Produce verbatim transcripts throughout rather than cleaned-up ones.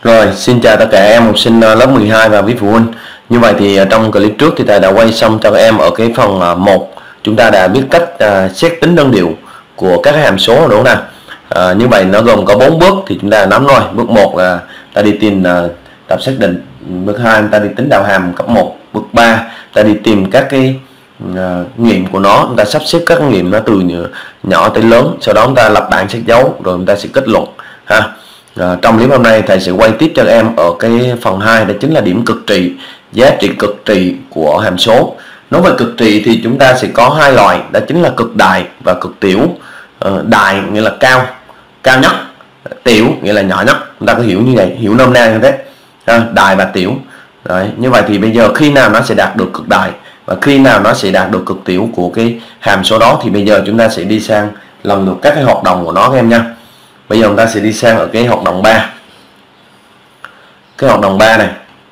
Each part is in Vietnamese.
Rồi, xin chào tất cả em học sinh lớp mười hai và quý phụ huynh. Như vậy thì trong clip trước thì thầy đã quay xong cho các em ở cái phần một. Chúng ta đã biết cách uh, xét tính đơn điệu của các hàm số, đúng không nào? Uh, như vậy nó gồm có bốn bước thì chúng ta nắm rồi. Bước một là ta đi tìm uh, tập xác định. Bước hai ta đi tính đạo hàm cấp một. Bước ba ta đi tìm các cái uh, nghiệm của nó, chúng ta sắp xếp các nghiệm nó từ nhỏ tới lớn. Sau đó chúng ta lập bảng sách dấu rồi chúng ta sẽ kết luận ha. À, trong clip hôm nay thầy sẽ quay tiếp cho các em ở cái phần hai, đó chính là điểm cực trị, giá trị cực trị của hàm số. Nói về cực trị thì chúng ta sẽ có hai loại, đó chính là cực đại và cực tiểu. À, đại nghĩa là cao, cao nhất, tiểu nghĩa là nhỏ nhất, chúng ta có hiểu như vậy, hiểu nôm na như thế. À, đại và tiểu. Đấy, như vậy thì bây giờ khi nào nó sẽ đạt được cực đại và khi nào nó sẽ đạt được cực tiểu của cái hàm số đó thì bây giờ chúng ta sẽ đi sang lần lượt các cái hoạt động của nó các em nha. Bây giờ chúng ta sẽ đi sang ở cái hoạt động ba. Cái hoạt động ba này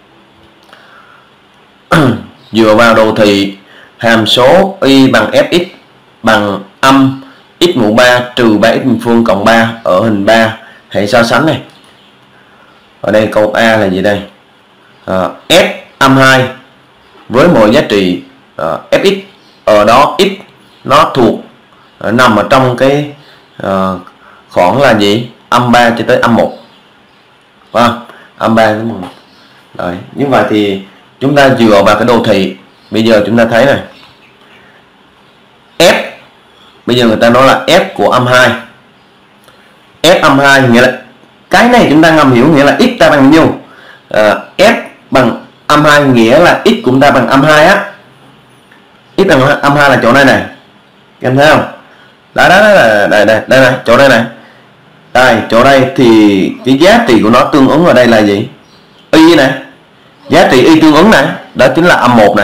dựa vào đồ thị hàm số y bằng fx bằng âm x mũ ba trừ ba x bình phương cộng ba ở hình ba. Hãy so sánh này. Ở đây câu A là gì đây? À, f âm hai với mỗi giá trị uh, fx, ở đó x nó thuộc uh, nằm ở trong cái uh, khoảng là gì? Âm ba cho tới âm một. À, âm ba đến một. Đấy, như vậy thì chúng ta dựa vào cái đồ thị. Bây giờ chúng ta thấy này. F bây giờ người ta nói là f của âm hai. F âm hai nghĩa là cái này chúng ta ngầm hiểu nghĩa là x ta bằng bao nhiêu? À, f bằng âm hai nghĩa là x của chúng ta bằng âm hai á. X bằng âm hai là chỗ này này. Em thấy không? Đó đó, đó là đây đây đây này, chỗ đây này. Đây, chỗ đây thì cái giá trị của nó tương ứng ở đây là gì? Y này. Giá trị y tương ứng này, đó chính là âm một này.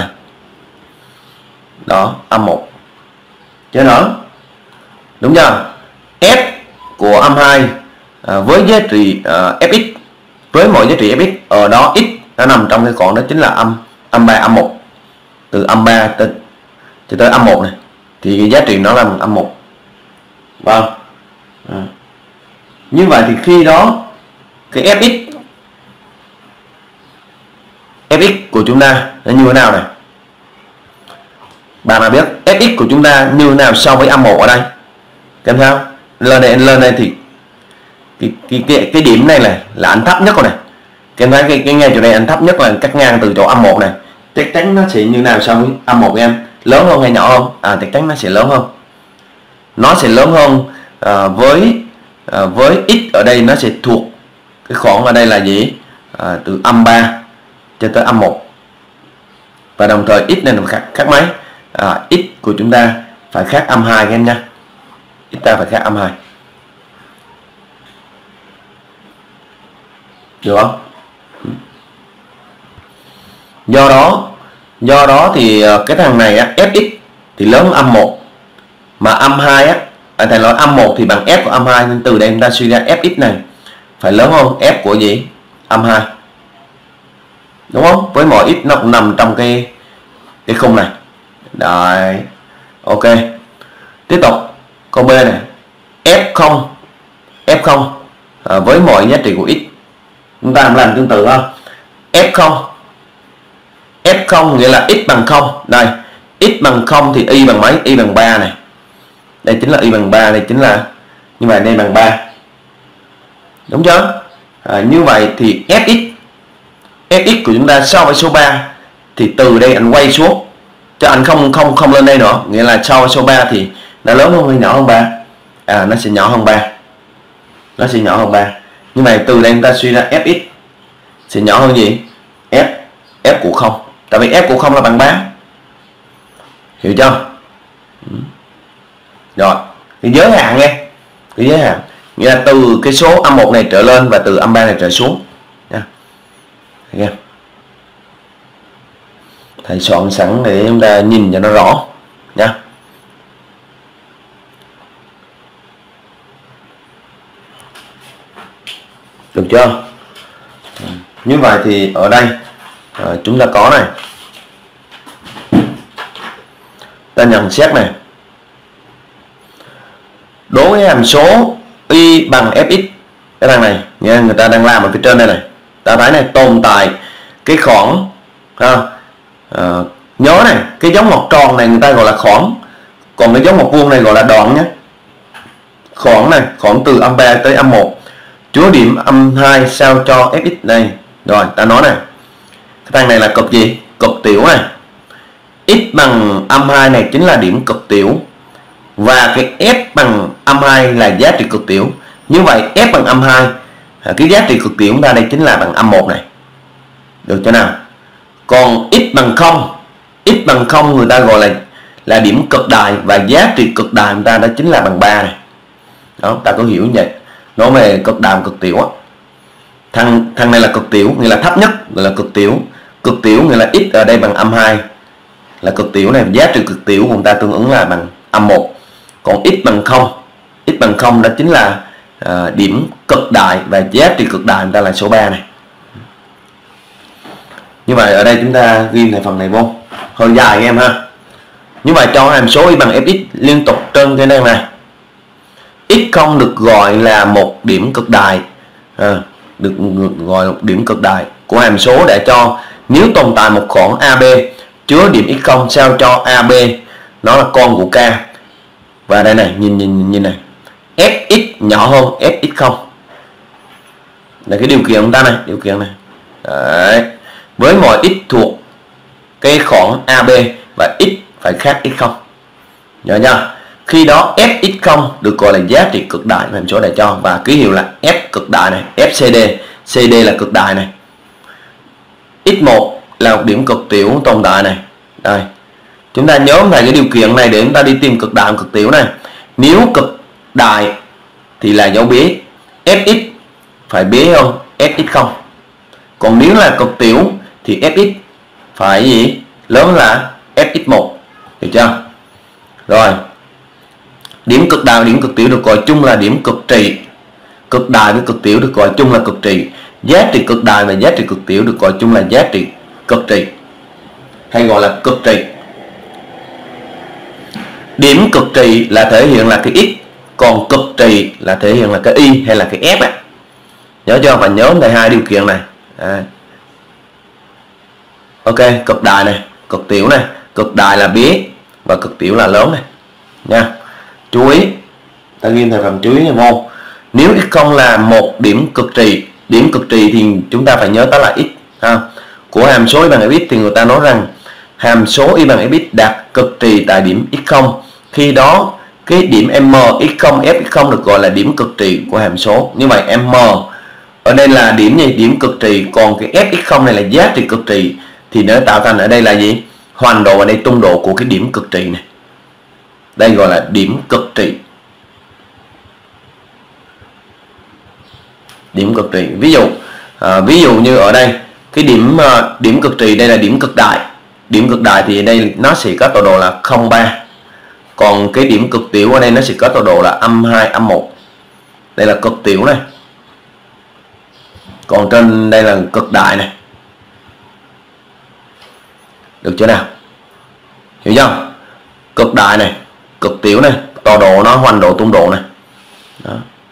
Đó, âm một. Chứ đó. Đúng chưa? F của âm hai à, với giá trị à, fx, với mỗi giá trị fx, ở đó x nó nằm trong cái khoảng đó chính là âm âm ba âm một. Từ âm ba tới cho tới âm một này thì cái giá trị nó là âm một. Vâng. À. Như vậy thì khi đó cái fx fx của chúng ta nó như thế nào này? Bạn nào biết fx của chúng ta như thế nào so với âm một ở đây? Xem sao? Lên đây lên đây thì cái cái cái, cái điểm này này là ảnh thấp nhất rồi này. Em thấy cái cái ngay chỗ này ảnh thấp nhất là cắt ngang từ chỗ âm một này. Chắc chắn nó sẽ như nào so với âm một em? Lớn hơn hay nhỏ hơn? À, chắc chắn nó sẽ lớn hơn. Nó sẽ lớn hơn à, với À, với x ở đây nó sẽ thuộc cái khoảng ở đây là gì? À, từ âm ba cho tới âm một. Và đồng thời x này là khác, khác mấy? À, x của chúng ta phải khác âm hai các em nha. X ta phải khác âm hai. Được không? Do đó do đó thì cái thằng này á, fx thì lớn hơn âm một, mà âm hai á, à, thầy nói âm một thì bằng f của âm hai, nên từ đây chúng ta suy ra fx này phải lớn hơn f của gì? Âm hai. Đúng không? Với mọi x nó cũng nằm trong cái cái khung này. Đấy. Ok. Tiếp tục câu B này. F không F không à, với mọi giá trị của x. Chúng ta làm tương tự không? F không F không nghĩa là x bằng không. Đây, x bằng không thì y bằng mấy? Y bằng ba này. Đây chính là y bằng ba, đây chính là như vậy, đây bằng ba. Đúng chưa? À, như vậy thì fx fx của chúng ta so với số ba thì từ đây anh quay xuống cho anh không không không lên đây nữa, nghĩa là so với số ba thì nó lớn hơn hay nhỏ hơn ba? À, nó sẽ nhỏ hơn ba. Nó sẽ nhỏ hơn ba. Như vậy từ đây chúng ta suy ra fx sẽ nhỏ hơn gì? F f của không. Tại vì f của không là bằng ba. Hiểu chưa? Rồi, cái giới hạn nghe, cái giới hạn nghĩa là từ cái số âm một này trở lên và từ âm ba này trở xuống nha. Nghe. Thầy soạn sẵn để chúng ta nhìn cho nó rõ nha. Được chưa? Như vậy thì ở đây à, chúng ta có này, ta nhận xét này. Đối với hàm số y bằng fx, cái thằng này nha, người ta đang làm ở phía trên đây này, ta thấy này tồn tại cái khoảng ha, à, nhớ này cái dấu ngoặc tròn này người ta gọi là khoảng, còn cái dấu ngoặc vuông này gọi là đoạn nhé. Khoảng này, khoảng từ âm ba tới âm một, chứa điểm âm hai sao cho fx đây. Rồi ta nói này, cái thằng này là cực gì? Cực tiểu này. X bằng âm hai này chính là điểm cực tiểu, và cái f bằng âm hai là giá trị cực tiểu. Như vậy f bằng âm hai, cái giá trị cực tiểu chúng ta đây chính là bằng âm một này. Được chưa nào? Còn x bằng không, x bằng không người ta gọi là là điểm cực đại, và giá trị cực đại chúng ta đó chính là bằng ba này. Đó, ta có hiểu như vậy. Nói về cực đại cực tiểu á. Thằng thằng này là cực tiểu, nghĩa là thấp nhất là cực tiểu. Cực tiểu nghĩa là x ở đây bằng âm hai là cực tiểu này, giá trị cực tiểu của chúng ta tương ứng là bằng âm một. Còn x bằng không, x bằng không đó chính là à, điểm cực đại, và giá trị cực đại chúng ta là số ba này. Như vậy ở đây chúng ta ghi thành phần này vô, hơi dài em ha. Như vậy cho hàm số y bằng fx liên tục trên cái này này, x không được gọi là một điểm cực đại, à, được gọi là một điểm cực đại của hàm số, để cho nếu tồn tại một khoảng a bê chứa điểm x không sao cho a bê nó là con của k. Và đây này, nhìn nhìn nhìn này, fx nhỏ hơn fx không là cái điều kiện chúng ta này, điều kiện này. Đấy. Với mọi x thuộc cái khoảng a bê và x phải khác x không. Nhớ nha. Khi đó fx không được gọi là giá trị cực đại hàm số để cho, và ký hiệu là f cực đại này, fcd, cd là cực đại này. x một là một điểm cực tiểu tồn tại này. Đây. Chúng ta nhớ về cái điều kiện này để chúng ta đi tìm cực đại và cực tiểu này. Nếu cực đại thì là dấu bế, fx phải bế hơn fx không. Còn nếu là cực tiểu thì fx phải gì? Lớn là fx một. Được chưa? Rồi. Điểm cực đại và điểm cực tiểu được gọi chung là điểm cực trị. Cực đại với cực tiểu được gọi chung là cực trị. Giá trị cực đại và giá trị cực tiểu được gọi chung là giá trị cực trị, hay gọi là cực trị. Điểm cực trị là thể hiện là cái x, còn cực trị là thể hiện là cái y hay là cái f á. Nhớ chưa? Và nhớ về hai điều kiện này. À. Ok, cực đại này, cực tiểu này, cực đại là bé và cực tiểu là lớn này nha. Chú ý, ta ghi thành phần chú ý này vô. Nếu x không là một điểm cực trị, điểm cực trị thì chúng ta phải nhớ đó là x ha. Của hàm số y bằng fx thì người ta nói rằng hàm số y bằng fx đạt cực trị tại điểm x không. Khi đó cái điểm m x không f x không được gọi là điểm cực trị của hàm số. Như vậy m ở đây là điểm gì? Điểm cực trị, còn cái f x không này là giá trị cực trị, thì nó tạo thành ở đây là gì? Hoành độ ở đây tung độ của cái điểm cực trị này. Đây gọi là điểm cực trị. Điểm cực trị. Ví dụ à, ví dụ như ở đây cái điểm à, điểm cực trị đây là điểm cực đại. Điểm cực đại thì đây nó sẽ có tọa độ là không ba. Còn cái điểm cực tiểu ở đây nó sẽ có tọa độ là âm hai, âm một. Đây là cực tiểu này. Còn trên đây là cực đại này. Được chưa nào? Hiểu chưa? Cực đại này, cực tiểu này, tọa độ nó hoành độ tung độ này. Đó.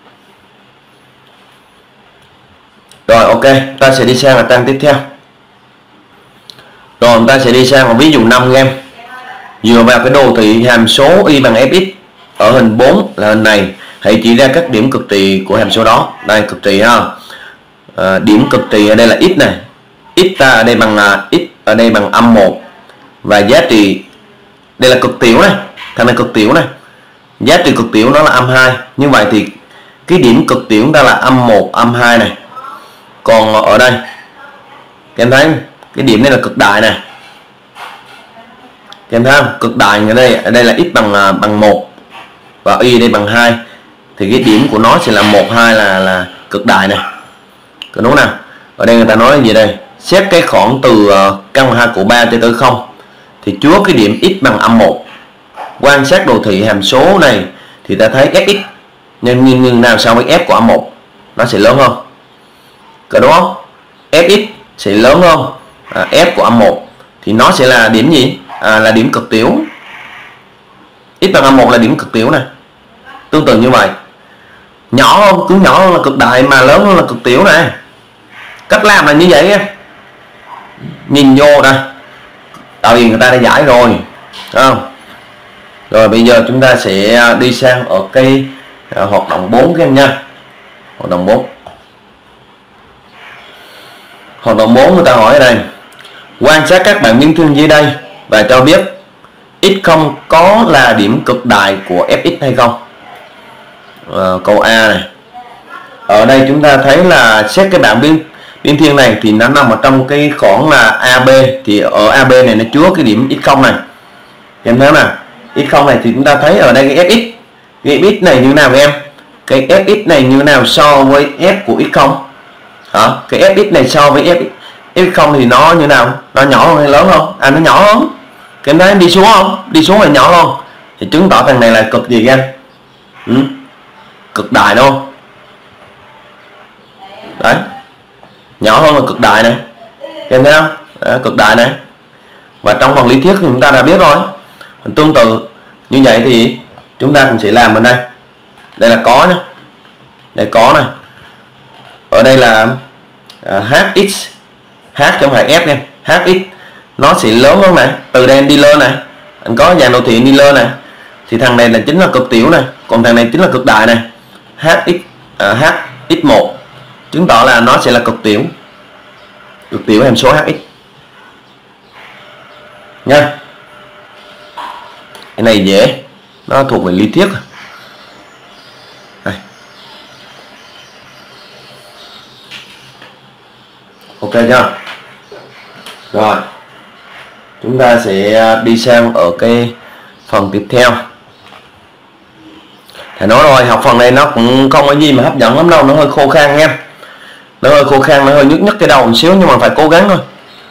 Rồi ok, ta sẽ đi sang là trang tiếp theo. Rồi chúng ta sẽ đi sang một ví dụ năm game. Dựa vào cái đồ thị hàm số y bằng fx ở hình bốn là hình này, hãy chỉ ra các điểm cực trị của hàm số đó. Đây cực trị ha. À, điểm cực trị ở đây là x này. X ta ở đây bằng là x ở đây bằng âm một, và giá trị đây là cực tiểu này, thằng này cực tiểu này. Giá trị cực tiểu nó là âm hai. Như vậy thì cái điểm cực tiểu chúng ta là âm một, âm hai này. Còn ở đây các em thấy cái điểm này là cực đại này. Các em thấy không? Cực đại ở đây ở đây là x bằng bằng một và y đây bằng hai, thì cái điểm của nó sẽ là một, hai là là cực đại này. Có đúng nào? Ở đây người ta nói là gì đây? Xét cái khoảng từ uh, căn hai của ba cho tới không thì chứa cái điểm x bằng âm một. Quan sát đồ thị hàm số này thì ta thấy fx nhân nhưng, nhưng nào so với f của âm một nó sẽ lớn hơn. Có đúng không? Fx sẽ lớn hơn à, f của âm một thì nó sẽ là điểm gì? À, là điểm cực tiểu. X bằng âm một là điểm cực tiểu này. Tương tự như vậy. Nhỏ hơn, cứ nhỏ hơn là cực đại mà lớn hơn là cực tiểu này. Cách làm là như vậy á, nhìn vô đây, tại vì người ta đã giải rồi, đúng không? Rồi bây giờ chúng ta sẽ đi sang ở cái uh, hoạt động bốn các em nha. Hoạt động bốn. Hoạt động bốn người ta hỏi ở đây, quan sát các bạn biến thương dưới đây và cho biết x không có là điểm cực đại của fx hay không. À, câu A này. Ở đây chúng ta thấy là xét cái bảng biến biến thiên này thì nó nằm ở trong cái khoảng là a bê, thì ở a bê này nó chứa cái điểm x không này. Em thấy nào? x không này thì chúng ta thấy ở đây cái fx. Cái fx này như nào với em? Cái fx này như nào so với f của x không? Hả? Cái fx này so với f f không thì nó như nào? Nó nhỏ hơn hay lớn không? À nó nhỏ hơn. Cái đấy đi xuống không? Đi xuống là nhỏ hơn. Thì chứng tỏ thằng này là cực gì em? Ừ? Cực đại đâu? Đấy. Nhỏ hơn là cực đại này. Em thấy không? Đấy, cực đại này. Và trong phần lý thuyết thì chúng ta đã biết rồi. Tương tự như vậy thì chúng ta cũng sẽ làm bên đây. Đây là có nhé. Đây có này. Ở đây là uh, hx, h trong phải f nha, hx nó sẽ lớn hơn này, từ đây đi lên này, anh có dàn đồ thị đi lên này, thì thằng này là chính là cực tiểu này, còn thằng này chính là cực đại này, hx uh, hx một chứng tỏ là nó sẽ là cực tiểu, cực tiểu hàm số hx nha. Cái này dễ, nó thuộc về lý thuyết. Đây. Ok chưa? Rồi chúng ta sẽ đi sang ở cái phần tiếp theo. Thầy nói rồi, học phần này nó cũng không có gì mà hấp dẫn lắm đâu, nó hơi khô khan nha, nó hơi khô khan, nó hơi nhức nhức cái đầu một xíu, nhưng mà phải cố gắng thôi.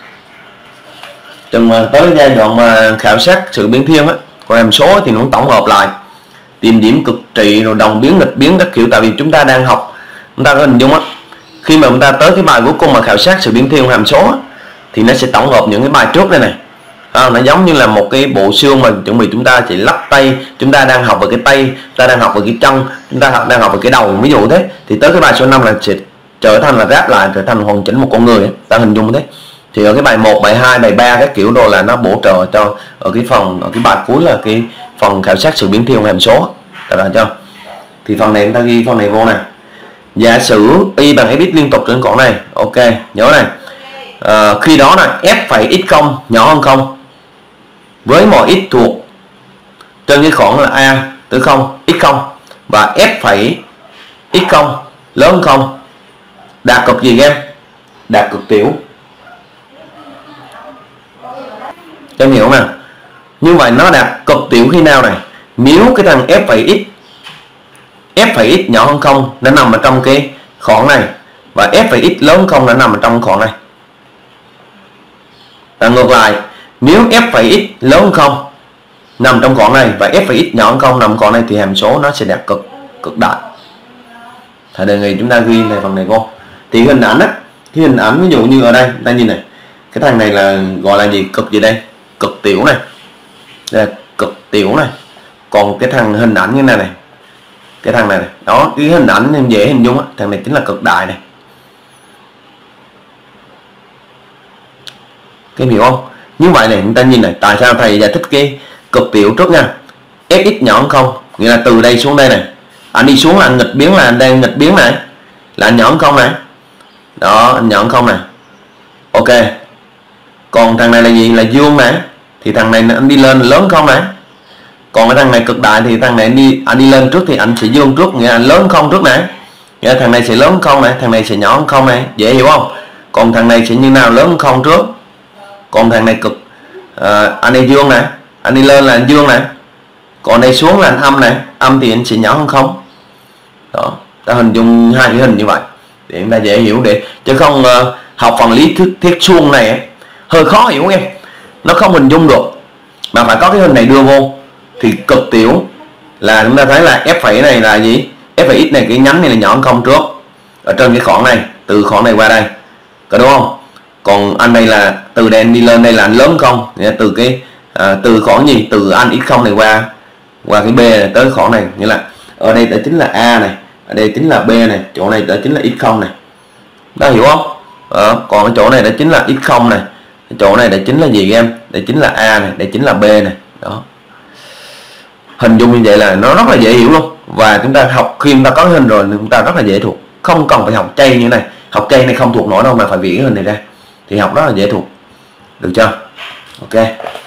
Chừng mà tới giai đoạn mà khảo sát sự biến thiên á, còn hàm số thì nó tổng hợp lại, tìm điểm cực trị rồi đồng biến nghịch biến các kiểu. Tại vì chúng ta đang học, chúng ta có hình dung á, khi mà chúng ta tới cái bài cuối cùng mà khảo sát sự biến thiên hàm số á, thì nó sẽ tổng hợp những cái bài trước đây này. À, nó giống như là một cái bộ xương mà chuẩn bị chúng ta chỉ lắp tay, chúng ta đang học về cái tay, chúng ta đang học về cái chân, chúng ta đang học về cái đầu, ví dụ thế, thì tới cái bài số năm là sẽ trở thành là ráp lại, trở thành hoàn chỉnh một con người, ta hình dung thế. Thì ở cái bài một, bài hai, bài ba các kiểu rồi là nó bổ trợ cho ở cái phần, ở cái bài cuối là cái phần khảo sát sự biến thiên hàm số, được rồi chưa? Thì phần này chúng ta ghi phần này vô nè. Giả sử y bằng fx liên tục trên con này, ok, nhớ này. À, khi đó là f phẩy x không nhỏ hơn không với mọi x thuộc trên cái khoảng là a từ không x không và f phẩy x không lớn hơn không đạt cực gì em? Đạt cực tiểu. Em hiểu nè. Như vậy nó đạt cực tiểu khi nào này? Nếu cái thằng f phẩy x f phẩy x nhỏ hơn không nó nằm ở trong cái khoảng này, và f phẩy x lớn hơn không nó nằm ở trong khoảng này. Và ngược lại, nếu f phẩy x lớn hơn không nằm trong khoảng này và f phẩy x nhỏ hơn không nằm trong khoảng này, thì hàm số nó sẽ đạt cực cực đại. Thầy đề nghị chúng ta ghi này phần này vô. Thì hình ảnh á, cái hình ảnh ví dụ như ở đây, ta nhìn này, cái thằng này là gọi là gì? Cực gì đây? Cực tiểu này. Đây là cực tiểu này. Còn cái thằng hình ảnh như này này, cái thằng này, này. Đó, cái hình ảnh em dễ hình dung á, thằng này chính là cực đại này. Cái hiểu không? Như vậy này, chúng ta nhìn này, tại sao thầy giải thích cái cực tiểu trước nha. Fx nhỏ hơn không, nghĩa là từ đây xuống đây này, anh đi xuống là anh nghịch biến, là anh đang nghịch biến này, là anh nhỏ hơn không này. Đó, anh nhỏ hơn không này. Ok. Còn thằng này là gì? Là dương này, thì thằng này anh đi lên lớn không này. Còn cái thằng này cực đại thì thằng này anh đi anh đi lên trước thì anh sẽ dương trước, nghĩa là anh lớn không trước này. Nghĩa là thằng này sẽ lớn không này, thằng này sẽ nhỏ hơn không này, dễ hiểu không? Còn thằng này sẽ như nào? Lớn không trước. Còn thằng này cực uh, anh đây dương này, anh đi lên là anh dương này, còn đây xuống là anh âm này, âm thì anh sẽ nhỏ hơn không. Đó, ta hình dung hai cái hình như vậy để chúng ta dễ hiểu, để chứ không uh, học phần lý thuyết thiết suông này ấy, hơi khó hiểu nghe, nó không hình dung được, mà phải có cái hình này đưa vô. Thì cực tiểu là chúng ta thấy là f phẩy này là gì? F phẩy x này, cái nhánh này là nhỏ hơn không trước ở trên cái khoảng này, từ khoảng này qua đây, có đúng không? Còn anh đây là từ đây đi lên đây là anh lớn không, nghĩa là từ cái à, từ khoảng gì? Từ anh x không này qua qua cái b này tới khoảng này, nghĩa là ở đây đó chính là a này, ở đây chính là b này, chỗ này đó chính là x không này. Đó hiểu không? Đó. Còn cái chỗ này đó chính là x không này, cái chỗ này đây chính là gì em, đây chính là A này, đây chính là B này. Đó, hình dung như vậy là nó rất là dễ hiểu luôn. Và chúng ta học khi chúng ta có hình rồi chúng ta rất là dễ thuộc, không cần phải học chay như này. Học chay này không thuộc nổi đâu mà phải viết cái hình này ra thì học rất là dễ thuộc, được chưa? Ok.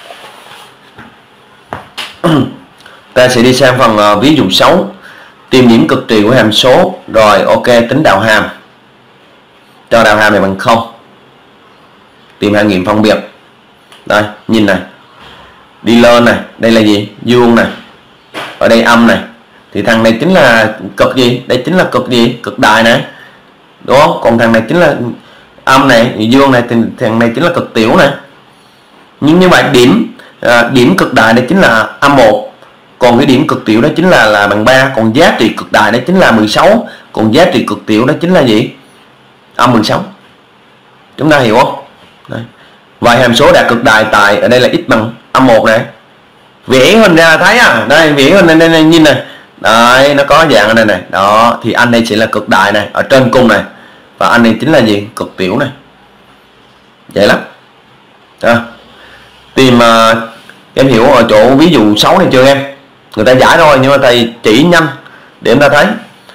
Ta sẽ đi sang phần uh, ví dụ sáu, tìm điểm cực trị của hàm số. Rồi ok, tính đạo hàm, cho đạo hàm này bằng không, tìm hàm nghiệm phân biệt. Đây nhìn này, đi lên này, đây là gì, dương này, ở đây âm này, thì thằng này chính là cực gì, đây chính là cực gì, cực đại này, đúng không? Còn thằng này chính là âm này, dương này, thì thằng này chính là cực tiểu này. Nhưng như vậy điểm à, điểm cực đại đây chính là âm một, còn cái điểm cực tiểu đó chính là là bằng ba, còn giá trị cực đại đó chính là mười sáu, còn giá trị cực tiểu đó chính là gì, âm mười sáu. Chúng ta hiểu không? Đây. Vậy hàm số đạt cực đại tại ở đây là x bằng âm một này, vẽ hình ra thấy à, đây vẽ hình này, đây, đây nhìn này, đấy nó có dạng ở đây này, đó thì anh đây sẽ là cực đại này ở trên cùng này, và anh này chính là gì, cực tiểu này. Dễ lắm. À, tìm uh, em hiểu ở chỗ ví dụ sáu này chưa em? Người ta giải rồi nhưng mà thầy chỉ nhanh để em ta thấy.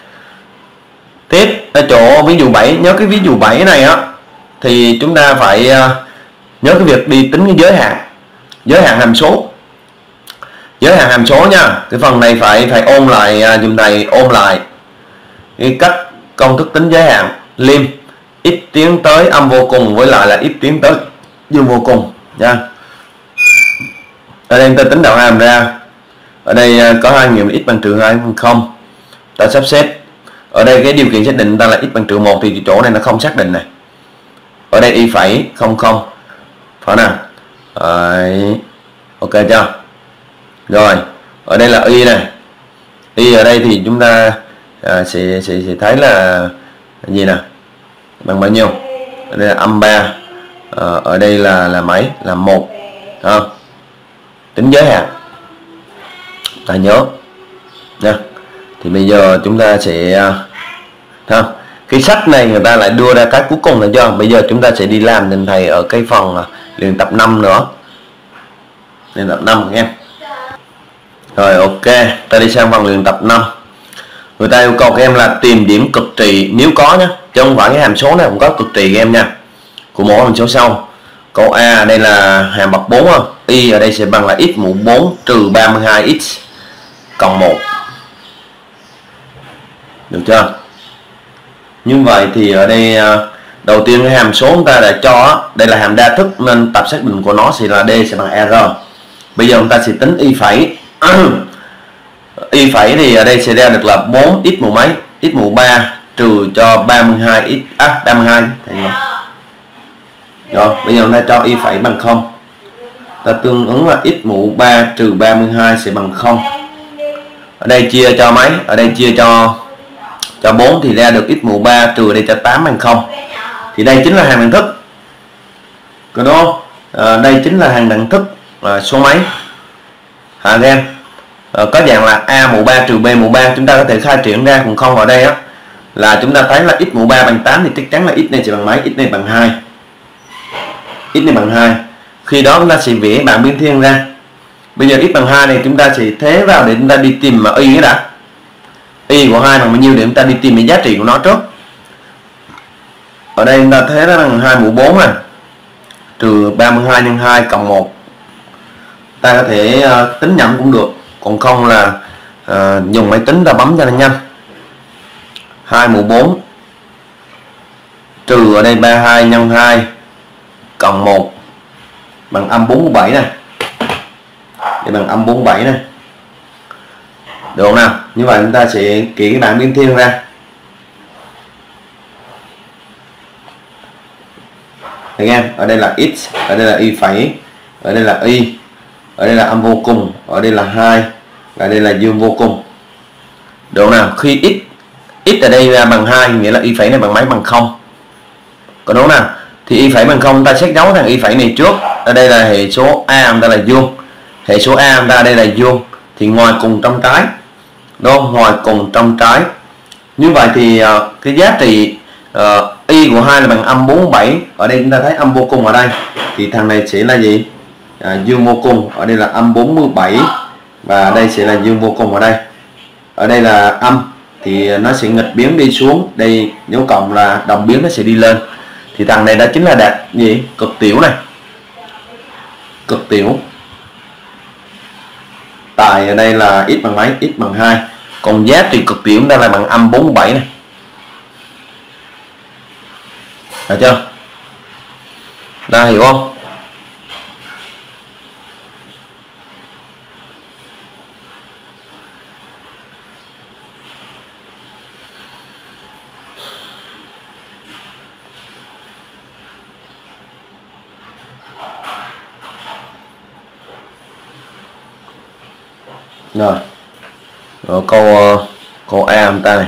Tiếp ở chỗ ví dụ bảy, nhớ cái ví dụ bảy này á thì chúng ta phải uh, nhớ cái việc đi tính cái giới hạn, giới hạn hàm số, giới hạn hàm số nha. Cái phần này phải phải ôn lại, uh, dùm thầy ôn lại cái cách công thức tính giới hạn. Lim x tiến tới âm vô cùng với lại là x tiến tới dương vô cùng nha. Ở đây ta tính đạo hàm ra, ở đây có hai nghiệm x bằng trừ hai bằng không, ta sắp xếp. Ở đây cái điều kiện xác định ta là x bằng trừ một thì chỗ này nó không xác định này. Ở đây y phẩy không không, phải nào? Đấy. Ok chưa? Rồi ở đây là y này, y ở đây thì chúng ta à, sẽ, sẽ sẽ thấy là gì nè, bằng bao nhiêu? Ở đây là âm ba, à, ở đây là là mấy, là một, không? Tính giới hạn ta nhớ nha. Thì bây giờ chúng ta sẽ ha, cái sách này người ta lại đưa ra cái cuối cùng là chưa? Bây giờ chúng ta sẽ đi làm nên thầy ở cái phần uh, luyện tập năm nữa, luyện tập năm em. Rồi ok, ta đi sang phần luyện tập năm. Người ta yêu cầu các em là tìm điểm cực trị nếu có nhé, chứ không phải cái hàm số này không có cực trị các em nha, của mỗi hàm số sau. Câu A đây là hàm bậc bốn không? Y ở đây sẽ bằng là x mũ bốn trừ ba mươi hai x cộng một. Được chưa? Như vậy thì ở đây đầu tiên cái hàm số chúng ta đã cho, đây là hàm đa thức nên tập xác định của nó sẽ là D sẽ bằng R. Bây giờ chúng ta sẽ tính y phẩy. Y phẩy thì ở đây sẽ ra được là bốn x mũ mấy? X mũ ba trừ cho ba mươi hai x, à ba mươi hai. Rồi bây giờ chúng ta cho y phẩy bằng không, ta tương ứng là x mũ ba trừ ba mươi hai sẽ bằng không. Ở đây chia cho mấy? Ở đây chia cho cho bốn thì ra được x mũ ba trừ đây cho tám bằng không. Thì đây chính là hàng đẳng thức. Còn đó à, đây chính là hàng đẳng thức à, số mấy? Hả các em? À, có dạng là a mũ ba trừ b mũ ba, chúng ta có thể khai triển ra, còn không ở đây á là chúng ta thấy là x mũ ba bằng tám thì chắc chắn là x này sẽ bằng mấy? X này bằng hai. X này bằng hai. Khi đó chúng ta sẽ vẽ bảng biến thiên ra. Bây giờ x bằng hai này chúng ta sẽ thế vào để chúng ta đi tìm mà y cái đã. Y của hai bằng bao nhiêu để chúng ta đi tìm cái giá trị của nó trước. Ở đây chúng ta thế nó bằng hai mũ bốn này trừ ba mươi hai nhân hai cộng một. Ta có thể uh, tính nhẩm cũng được, còn không là uh, dùng máy tính ta bấm cho nó nhanh. Hai mũ bốn trừ ở đây ba mươi hai nhân hai cộng một bằng âm bốn mươi bảy này. Để bằng âm bốn mươi bảy này. Được không nào? Như vậy chúng ta sẽ kỹ cái bảng biến thiên ra. Thấy em, ở đây là x, ở đây là y phẩy, ở đây là y, ở đây là âm vô cùng, ở đây là hai, ở đây là dương vô cùng. Được không nào? Khi x x ở đây là bằng hai nghĩa là y phẩy này bằng mấy? Bằng không. Còn đúng nào? Thì y phẩy bằng không, chúng ta xét dấu thằng y phẩy này trước. Ở đây là hệ số a, chúng ta là dương. Hệ số a chúng ta đây là dương, thì ngoài cùng trong trái, đúng không? Ngoài cùng trong trái. Như vậy thì uh, cái giá trị uh, y của hai là bằng âm bốn mươi bảy. Ở đây chúng ta thấy âm vô cùng ở đây thì thằng này sẽ là gì? À, dương vô cùng. Ở đây là âm bốn mươi bảy và đây sẽ là dương vô cùng ở đây. Ở đây là âm thì nó sẽ nghịch biến đi xuống, đây nếu cộng là đồng biến nó sẽ đi lên. Thì thằng này đó chính là đạt gì? Cực tiểu này. Cực tiểu. Tại ở đây là x bằng mấy? X bằng hai. Còn giá trị cực tiểu đây là bằng âm bốn mươi bảy này. Được chưa? Đã hiểu không? Rồi. Rồi câu câu A chúng ta này.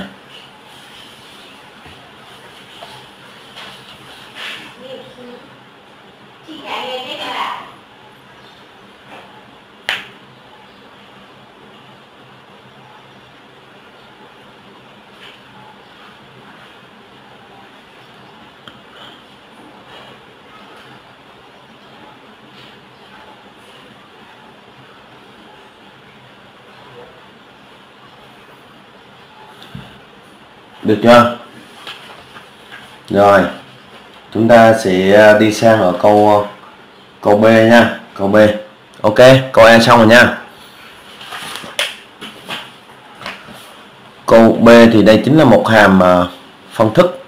Được chưa? Rồi chúng ta sẽ đi sang ở câu câu B nha. Câu B. Ok, câu A xong rồi nha. Câu B thì đây chính là một hàm uh, phân thức.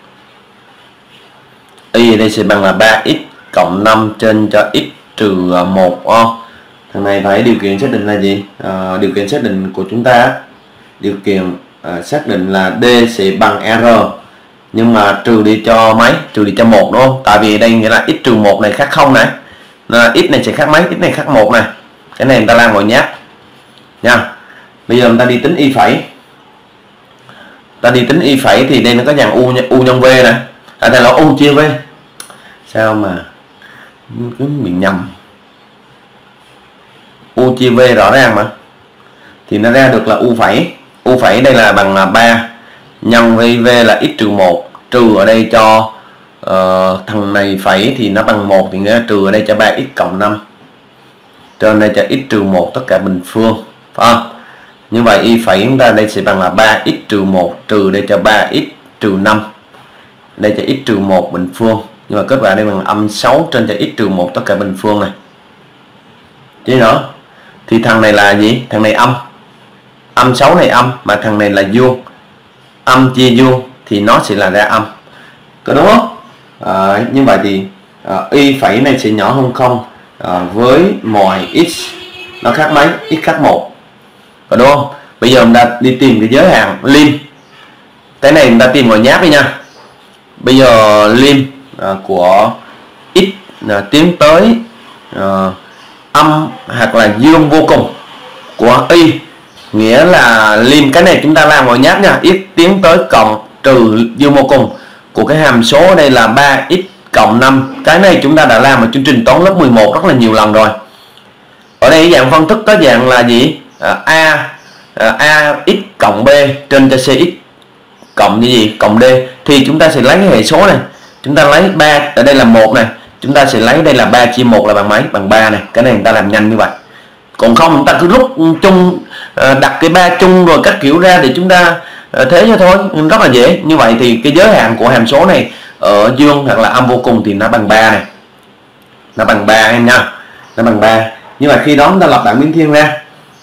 Y đây sẽ bằng là ba x cộng năm trên cho x trừ một. Oh. Thằng này phải điều kiện xác định là gì? Uh, điều kiện xác định của chúng ta, điều kiện À, xác định là D sẽ bằng R, nhưng mà trừ đi cho mấy? Trừ đi cho một đúng không? Tại vì đây nghĩa là x trừ một này khác không này, nên là x này sẽ khác mấy? X này khác một này. Cái này người ta làm ngồi nháp nha. Bây giờ người ta đi tính y phẩy. Ta đi tính y phẩy thì đây nó có dàn u u nhân v này. À đây là u chia v. Sao mà cứ bị nhầm? U chia v rõ ràng mà. Thì nó ra được là u phẩy. U phẩy đây là bằng là ba nhân với v là x trừ một, trừ ở đây cho uh, thằng này phẩy thì nó bằng một, thì nghĩa là trừ ở đây cho ba x cộng năm, trên đây cho x trừ một tất cả bình phương, phải không? Như vậy y phẩy chúng ta đây sẽ bằng là ba x trừ một trừ đây cho ba x trừ năm, đây cho x trừ một bình phương, nhưng mà kết quả đây bằng âm sáu trên cho x trừ một tất cả bình phương này. Chứ nữa thì thằng này là gì? Thằng này âm, âm sáu này âm, mà thằng này là vuông, âm chia vuông thì nó sẽ là ra âm, có đúng không? À, như vậy thì à, y phẩy này sẽ nhỏ hơn không à, với mọi x nó khác mấy? X khác một, có đúng không? Bây giờ chúng ta đi tìm cái giới hạn lim, cái này chúng ta tìm ngồi nháp đi nha. Bây giờ lim à, của x à, tiến tới à, âm hoặc là dương vô cùng của y, nghĩa là lim cái này chúng ta làm ngồi nháp nha, x tiến tới cộng trừ dương vô cùng của cái hàm số ở đây là ba x cộng năm. Cái này chúng ta đã làm ở chương trình toán lớp mười một rất là nhiều lần rồi. Ở đây dạng phân tích có dạng là gì? À, a à, a x cộng b trên cho cx cộng như gì? Cộng d. Thì chúng ta sẽ lấy cái hệ số này, chúng ta lấy ba, ở đây là một này, chúng ta sẽ lấy đây là ba chia một là bằng mấy? Bằng ba này. Cái này chúng ta làm nhanh như vậy. Còn không chúng ta cứ rút chung, đặt cái ba chung rồi các kiểu ra để chúng ta thế cho thôi, rất là dễ. Như vậy thì cái giới hạn của hàm số này ở dương hoặc là âm vô cùng thì nó bằng ba này, nó bằng ba em nha, nó bằng ba. Nhưng mà khi đó chúng ta lập bảng biến thiên ra,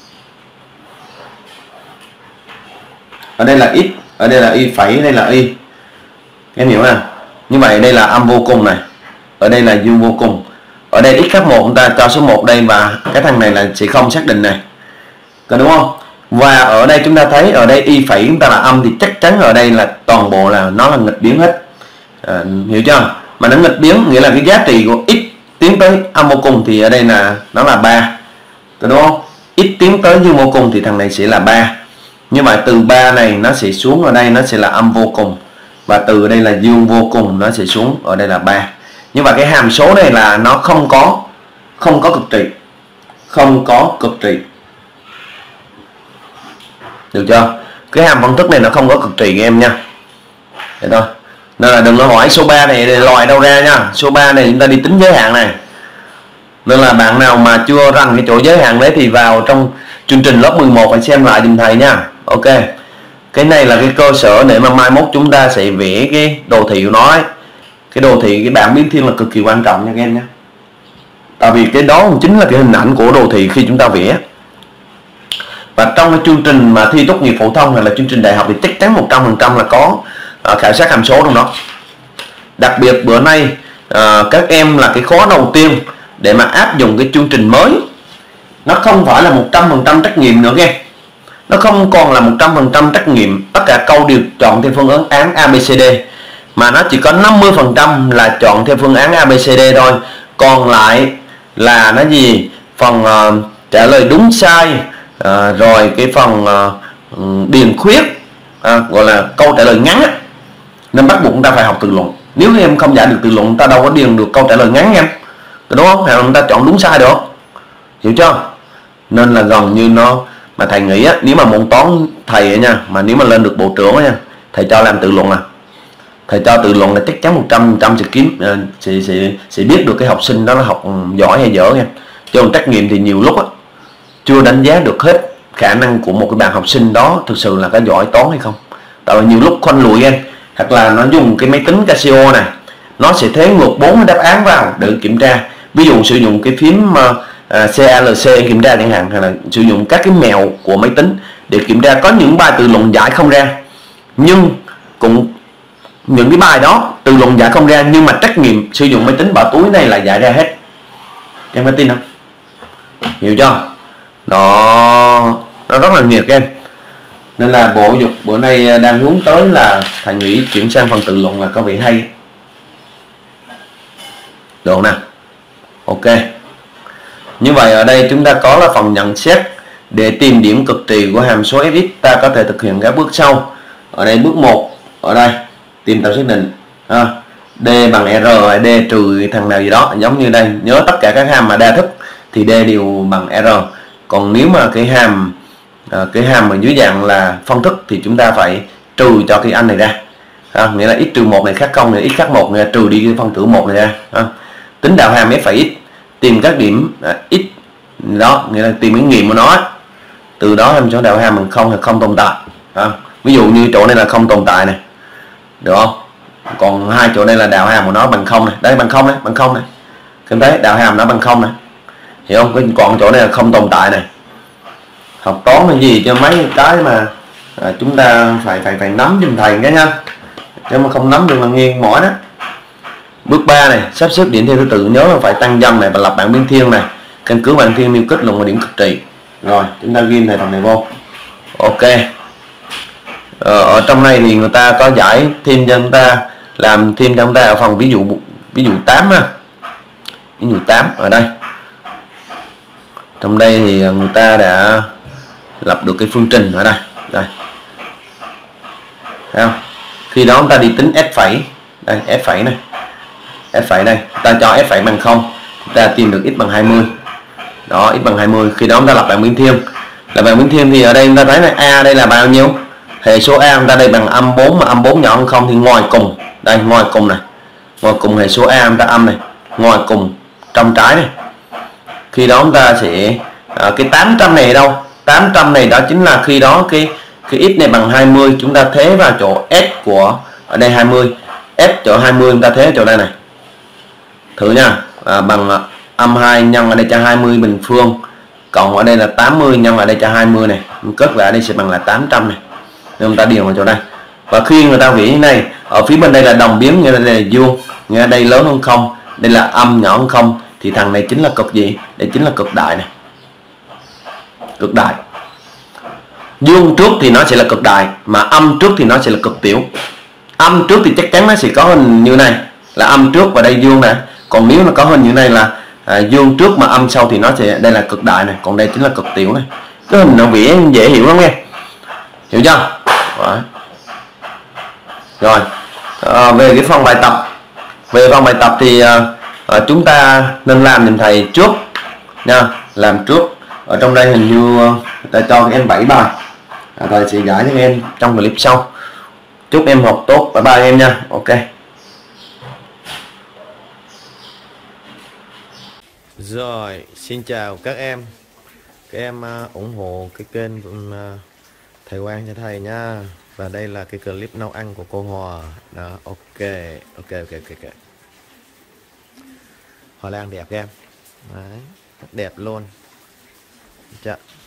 ở đây là x, ở đây là y phẩy, đây là y, em hiểu không? Như vậy đây là âm vô cùng này, ở đây là dương vô cùng. Ở đây x khác một chúng ta cho số một đây, và cái thằng này là sẽ không xác định này, có đúng không? Và ở đây chúng ta thấy ở đây y phẩy chúng ta là âm thì chắc chắn ở đây là toàn bộ là nó là nghịch biến hết, à, hiểu chưa? Mà nó nghịch biến nghĩa là cái giá trị của x tiến tới âm vô cùng thì ở đây là nó là ba, có đúng không? X tiến tới dương vô cùng thì thằng này sẽ là ba. Như vậy từ ba này nó sẽ xuống ở đây nó sẽ là âm vô cùng, và từ đây là dương vô cùng nó sẽ xuống ở đây là ba. Nhưng mà cái hàm số này là nó không có không có cực trị, không có cực trị, được chưa? Cái hàm phân tích này nó không có cực trị em nha. Vậy thôi. Nên là đừng có hỏi số ba này loại đâu ra nha. Số ba này chúng ta đi tính giới hạn này. Nên là bạn nào mà chưa rành cái chỗ giới hạn đấy thì vào trong chương trình lớp mười một phải xem lại giùm thầy nha. Ok. Cái này là cái cơ sở để mà mai mốt chúng ta sẽ vẽ cái đồ thị của nó ấy. Cái đồ thị, cái bảng biến thiên là cực kỳ quan trọng nha các em nhé. Tại vì cái đó cũng chính là cái hình ảnh của đồ thị khi chúng ta vẽ. Và trong cái chương trình mà thi tốt nghiệp phổ thông hay là chương trình đại học thì chắc chắn một trăm phần trăm là có uh, khảo sát hàm số trong đó. Đặc biệt bữa nay uh, các em là cái khó đầu tiên để mà áp dụng cái chương trình mới. Nó không phải là một trăm phần trăm trắc nghiệm nữa nghe. Nó không còn là một trăm phần trăm trắc nghiệm, tất cả câu đều chọn theo phương ứng án a bê xê đê, mà nó chỉ có năm mươi phần trăm là chọn theo phương án a bê xê đê thôi. Còn lại là nó gì? Phần uh, trả lời đúng sai, uh, rồi cái phần uh, điền khuyết, uh, gọi là câu trả lời ngắn á. Nên bắt buộc chúng ta phải học tự luận. Nếu em không giải được tự luận, ta đâu có điền được câu trả lời ngắn em, đúng không? Hay là chúng ta chọn đúng sai được, hiểu chưa? Nên là gần như nó, mà thầy nghĩ á, nếu mà môn toán thầy ấy nha, mà nếu mà lên được bộ trưởng ấy nha, thầy cho làm tự luận à. Thầy cho tự luận là chắc chắn một trăm phần trăm sẽ kiếm uh, sẽ, sẽ, sẽ biết được cái học sinh đó là học giỏi hay dở nha. Chứ trắc nghiệm thì nhiều lúc á, chưa đánh giá được hết khả năng của một cái bạn học sinh đó thực sự là có giỏi toán hay không. Tại vì nhiều lúc khoanh lùi em, hoặc là nó dùng cái máy tính Casio này, nó sẽ thế ngược bốn đáp án vào để kiểm tra. Ví dụ sử dụng cái phím uh, xê a lờ xê kiểm tra chẳng hạn, hay là sử dụng các cái mẹo của máy tính để kiểm tra. Có những bài tự luận giải không ra, nhưng cũng những cái bài đó tự luận giải không ra, nhưng mà trắc nghiệm sử dụng máy tính bảo túi này là giải ra hết. Em có tin không? Hiểu chưa? Đó, nó rất là nhiều các em. Nên là bộ dục bữa nay đang hướng tới là thầy nghĩ chuyển sang phần tự luận là có vẻ hay. Được nè. Ok. Như vậy ở đây chúng ta có là phần nhận xét. Để tìm điểm cực trị của hàm số ép ích, ta có thể thực hiện các bước sau. Ở đây bước một, ở đây tìm tàu xác định à, D bằng R hay D trừ thằng nào gì đó, giống như đây. Nhớ tất cả các hàm mà đa thức thì D đều bằng R. Còn nếu mà cái hàm à, cái hàm ở dưới dạng là phân thức thì chúng ta phải trừ cho cái anh này ra à, nghĩa là x trừ một này khác không, này x khác một này, trừ đi cái phân tử một này ra à. Tính đạo hàm f phẩy x, tìm các điểm à, x đó, nghĩa là tìm cái nghiệm của nó. Từ đó hàm số đạo hàm bằng không hay không tồn tại à. Ví dụ như chỗ này là không tồn tại này, được không? Còn hai chỗ đây là đạo hàm của nó bằng không này, đây bằng không này, bằng không này. Các thấy đạo hàm nó bằng không này, hiểu không? Còn chỗ này là không tồn tại này. Học toán là gì cho mấy cái mà à, chúng ta phải phải phải nắm giùm thầy cái nha, chứ mà không nắm được là nghiêng mỏi đó. Bước ba này, sắp xếp điểm theo thứ tự, nhớ là phải tăng dần này và lập bảng biến thiên này, căn cứ bảng thiên miêu kết luận và điểm cực trị. Rồi chúng ta ghi thầy thằng này vô. Ok. Ờ, ở trong này thì người ta có giải thêm cho chúng ta, làm thêm cho chúng ta ở phần ví dụ ví dụ tám ha. Ví dụ tám ở đây. Trong đây thì người ta đã lập được cái phương trình ở đây. Đây. Thấy không? Khi đó chúng ta đi tính f phẩy. Đây, f phẩy này. F phẩy đây, ta cho f phẩy bằng không, chúng ta tìm được x bằng hai mươi. Đó, x bằng hai mươi. Khi đó chúng ta lập bảng biến thiên. Lập bảng biến thiên thì ở đây chúng ta thấy này, a đây là bao nhiêu? Hệ số a chúng ta đây bằng âm bốn, mà âm bốn nhỏ hơn không thì ngoài cùng. Đây, ngoài cùng này. Ngoài cùng hệ số a chúng ta âm này, ngoài cùng trong trái này. Khi đó chúng ta sẽ à, cái tám trăm này đâu? tám trăm này đó chính là khi đó cái cái x này bằng hai mươi, chúng ta thế vào chỗ s của ở đây hai mươi. S chỗ hai mươi chúng ta thế chỗ đây này. Thử nha, à, bằng âm hai nhân ở đây cho hai mươi bình phương, cộng ở đây là tám mươi nhân ở đây cho hai mươi này, cất lại đây sẽ bằng là tám trăm này. Nên chúng ta điền vào chỗ đây. Và khi người ta vẽ như này, ở phía bên đây là đồng biến, nghĩa là đây là vuông, nghĩa đây lớn hơn không, đây là âm nhỏ hơn không, thì thằng này chính là cực gì? Đây chính là cực đại này. Cực đại. Vuông trước thì nó sẽ là cực đại, mà âm trước thì nó sẽ là cực tiểu. Âm trước thì chắc chắn nó sẽ có hình như này là âm trước và đây vuông nè. Còn nếu mà có hình như này là à, vuông trước mà âm sau thì nó sẽ đây là cực đại này, còn đây chính là cực tiểu này. Cái hình nó vẽ dễ hiểu lắm nghe. Hiểu chưa? Đó. Rồi à, về cái phần bài tập, về phần bài tập thì à, à, chúng ta nên làm giùm thầy trước nha, làm trước. Ở trong đây hình như người ta cho các em bảy bài, à, thầy sẽ giải cho các em trong clip sau. Chúc em học tốt, bye bye em nha. Ok. Rồi, xin chào các em. Các em uh, ủng hộ cái kênh uh, Thầy Quang cho thầy nha. Và đây là cái clip nấu ăn của cô Hòa. Đó, ok, ok, ok, ok, ok. Hoa lan đẹp các em. Đấy, rất đẹp luôn. Chà.